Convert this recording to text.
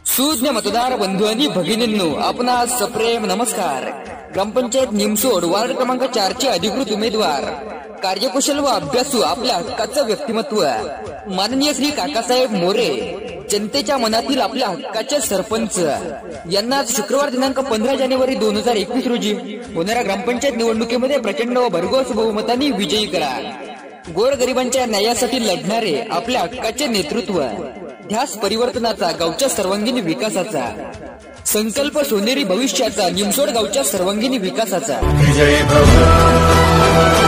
सुज्ञ मतदार बंधू आणि भगिनींनो, आपणास सप्रेम नमस्कार। ग्रामपंचायत निमसोड वार्ड क्रमांक 4 चे अधिकृत उमेदवार, कार्यकुशल व अभ्यासू, आपल्या हक्काचं व्यक्तिमत्व, माननीय श्री काकासाहेब मोरे, जनतेच्या मनातील आपल्या हक्काचे सरपंच यांना शुक्रवार दिनांक 15 जानेवारी 2021 रोजी होणाऱ्या ग्रामपंचायत निवडणुकीमध्ये प्रचंड व भरघोस बहुमताने विजयी करा। गोरगरिबांच्या न्यायासाठी लढणारे, आपल्या हक्काचे नेतृत्व, ध्यास परिवर्तनाचा, गावच्या सर्वांगीण विकासाचा संकल्प, सोनेरी भविष्याचा, निमसोड गावच्या सर्वांगीण विकासाचा।